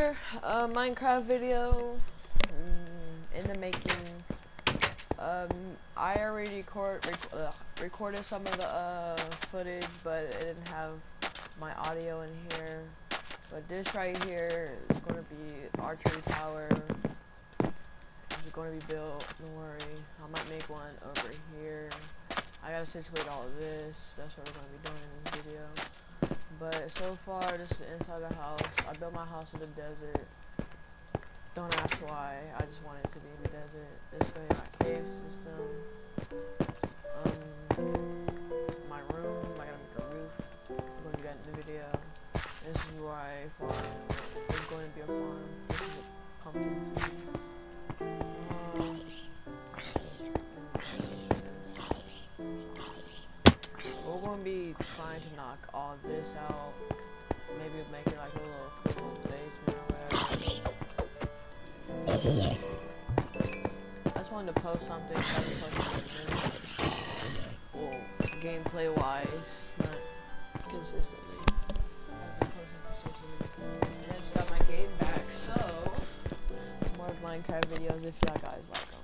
another Minecraft video in the making. I already recorded some of the footage, but it didn't have my audio in here. But this right here is going to be archery tower. It's going to be built. Don't worry. I might make one over here. I gotta situate all of this. That's what we're going to be doing in this video. But so far, this is inside the house. I built my house in the desert. Don't ask why. I just wanted it to be in the desert. This is going to be my cave system. My room. I gotta make a roof. I'm going to do that in the video. This is where I farm. It's going to be a farm. This is a pumpkin seed. We're going to be trying to knock all this out. Maybe make it like a little basement or whatever. I just wanted to post something. Well, gameplay wise, not consistently. And I just got my game back, so more Minecraft videos if y'all guys like them.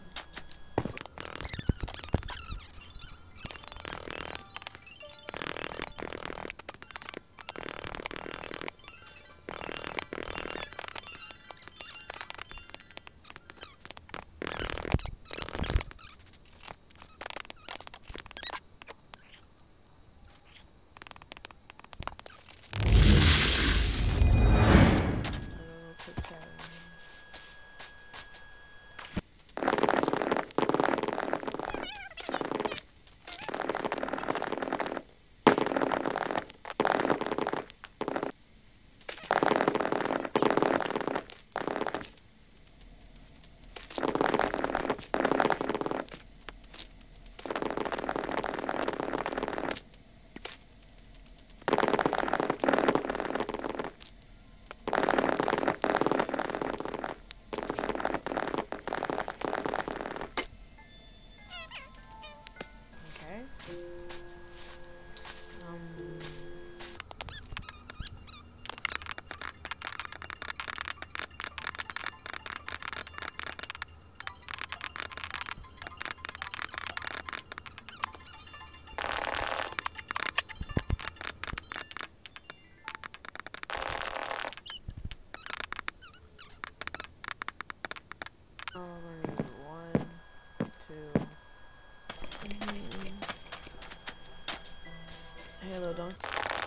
Hello, don't.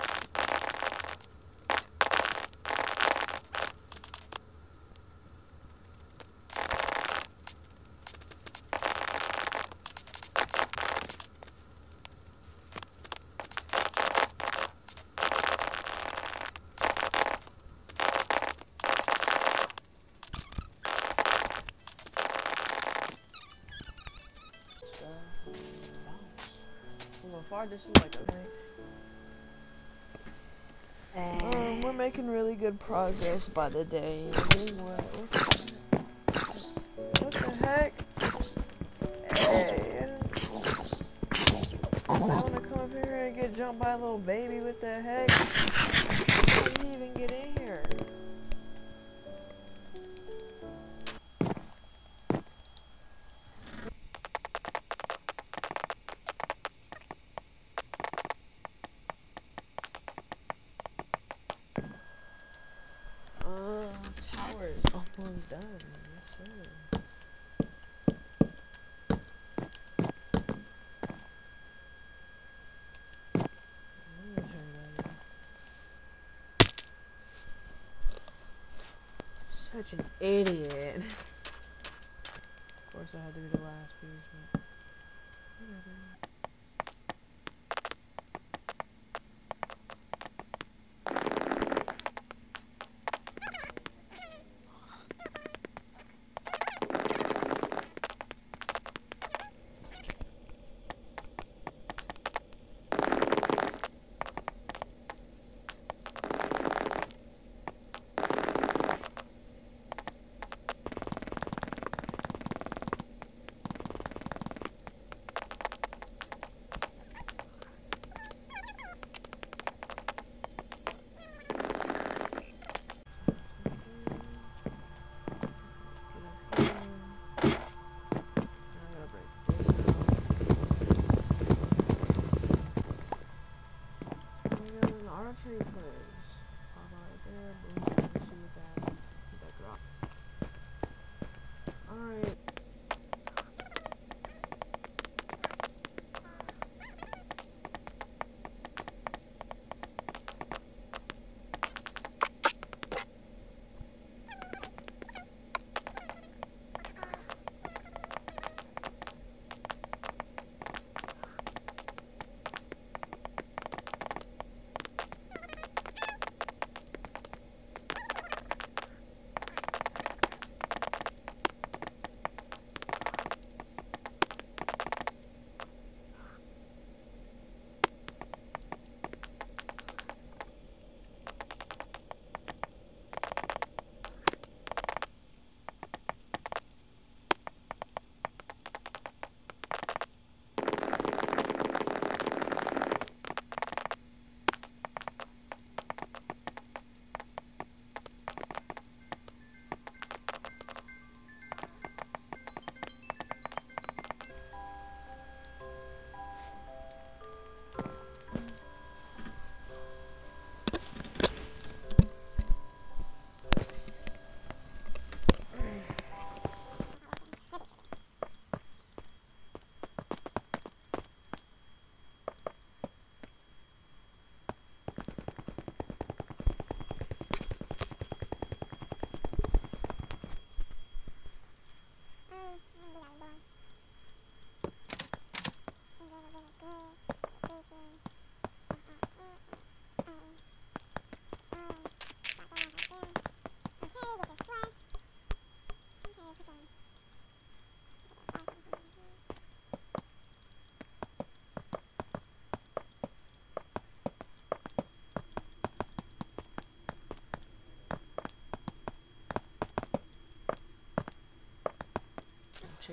So far, this is like okay. We're making really good progress by the day. What the heck? Hey, I wanna come up here and get jumped by a little baby. What the heck? How did he even get in here? Tower is almost done. Yes, sir. Such an idiot. Of course, I had to be the last piece, but whatever.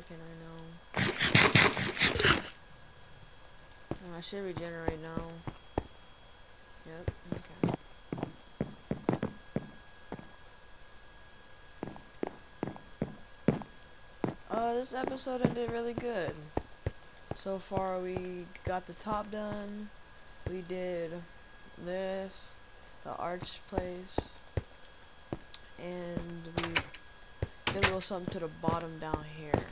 chicken right now. Oh, I should regenerate now. Yep, okay. This episode ended really good. So far we got the top done. We did this, the arch place, and we did a little something to the bottom down here.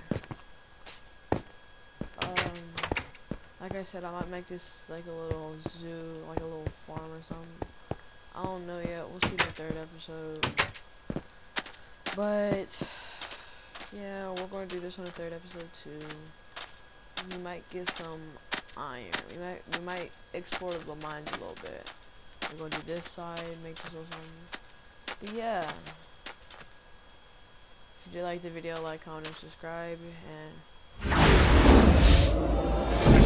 Like I said, I might make this like a little zoo, like a little farm or something. I don't know yet. We'll see in the 3rd episode. But yeah, we're going to do this on the 3rd episode too. We might get some iron. We might explore the mines a little bit. We're going to do this side, make this little something. But yeah, if you did like the video, like, comment, and subscribe, and